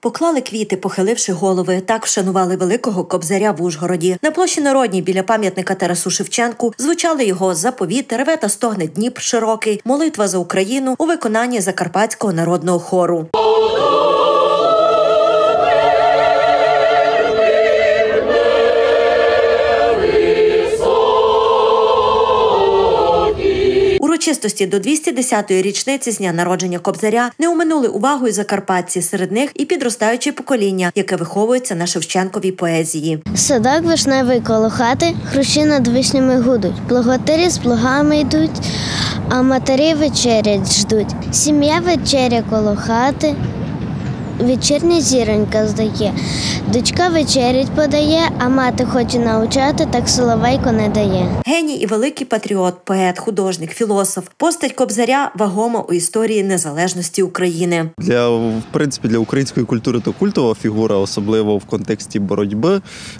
Поклали квіти, похиливши голови. Так вшанували великого кобзаря в Ужгороді. На площі Народній біля пам'ятника Тарасу Шевченку звучали його заповіт, реве та стогне Дніпр широкий, молитва за Україну у виконанні Закарпатського народного хору. Урочистості до 210-ї річниці з дня народження Кобзаря не оминули увагою закарпатці, серед них і підростаюче покоління, яке виховується на Шевченковій поезії. Садок вишневий коло хати, хрущі над вишнями гудуть, плуготарі з плугами йдуть, а матері вечерять ждуть. Сім'я вечеря коло хати, вечірня зіронька здає. Дочка вечерять подає, а мати хоче навчати, так соловейко не дає. Геній і великий патріот, поет, художник, філософ. Постать Кобзаря вагома у історії незалежності України. В принципі, для української культури то культова фігура, особливо в контексті боротьби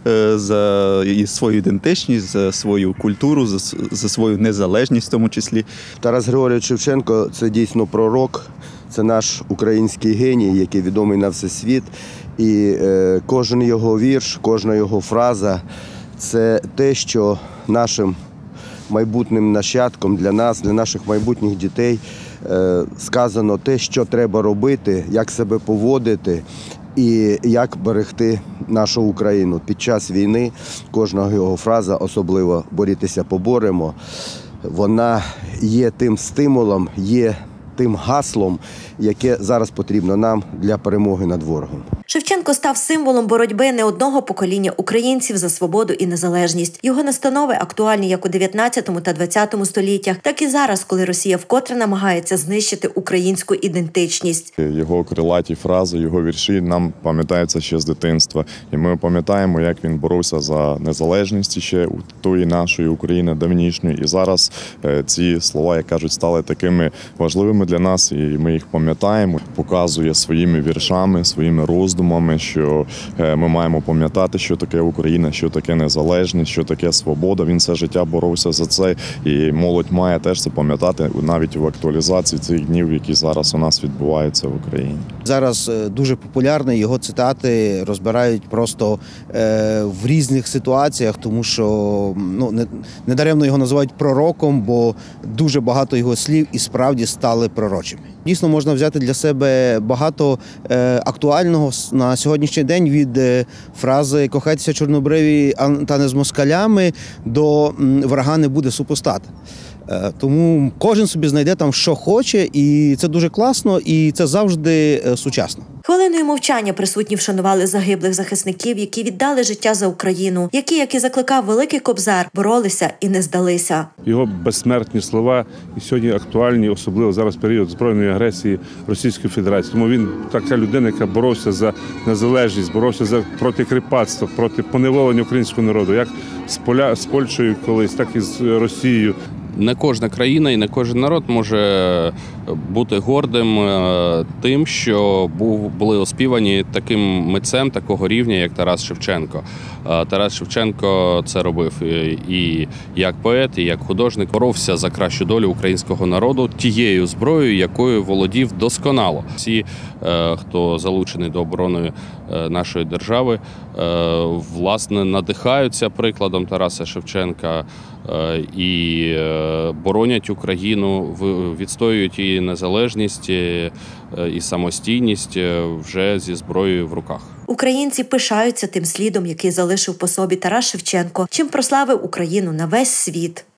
за свою ідентичність, за свою культуру, за свою незалежність в тому числі. Тарас Григорович Шевченко – це дійсно пророк, це наш український геній, який відомий на всесвіт. І кожен його вірш, кожна його фраза – це те, що нашим майбутнім нащадкам, для нас, для наших майбутніх дітей сказано те, що треба робити, як себе поводити і як берегти нашу Україну. Під час війни кожна його фраза, особливо «борітеся, поборемо», вона є тим стимулом, є тим гаслом, яке зараз потрібно нам для перемоги над ворогом. Шевченко став символом боротьби не одного покоління українців за свободу і незалежність. Його настанови актуальні як у 19 та 20 століттях, так і зараз, коли Росія вкотре намагається знищити українську ідентичність. Його крилаті фрази, його вірші нам пам'ятаються ще з дитинства. І ми пам'ятаємо, як він боровся за незалежність ще у тої нашої України давнішньої. І зараз ці слова, як кажуть, стали такими важливими для нас, і ми їх пам'ятаємо. Показує своїми віршами, своїми роздумами, що ми маємо пам'ятати, що таке Україна, що таке незалежність, що таке свобода. Він все життя боровся за це, і молодь має теж це пам'ятати навіть в актуалізації цих днів, які зараз у нас відбуваються в Україні. Зараз дуже популярні його цитати, розбирають просто в різних ситуаціях, тому що недаремно його називають пророком, бо дуже багато його слів і справді стали пророчими. Дійсно, можна взяти для себе багато актуального на сьогоднішній день від фрази «кохайтеся чорнобриві, та не з москалями» до «врага не буде супостата». Тому кожен собі знайде там, що хоче, і це дуже класно, і це завжди сучасно. Хвилиною мовчання присутні вшанували загиблих захисників, які віддали життя за Україну, які, як і закликав великий Кобзар, боролися і не здалися. Його безсмертні слова і сьогодні актуальні, особливо зараз період збройної агресії Російської Федерації. Тому він така людина, яка боровся за незалежність, боровся проти кріпацтва, проти поневолення українського народу, як з Польщею колись, так і з Росією. Не кожна країна і не кожен народ може бути гордим тим, що були оспівані таким митцем такого рівня, як Тарас Шевченко. Тарас Шевченко це робив і як поет, і як художник. Боровся за кращу долю українського народу тією зброєю, якою володів досконало. Всі, хто залучений до оборони нашої держави, власне, надихаються прикладом Тараса Шевченка і боронять Україну, відстоюють її незалежність і самостійність вже зі зброєю в руках. Українці пишаються тим слідом, який залишив по собі Тарас Шевченко, чим прославив Україну на весь світ.